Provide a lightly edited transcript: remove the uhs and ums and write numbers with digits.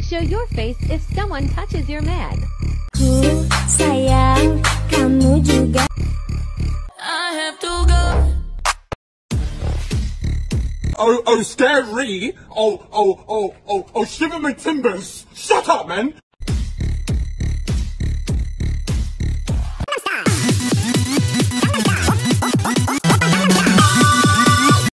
show your face if someone touches your man. Ku sayang kamu juga. I have to go. Oh, scary! Oh, shiver my timbers! Shut up, man!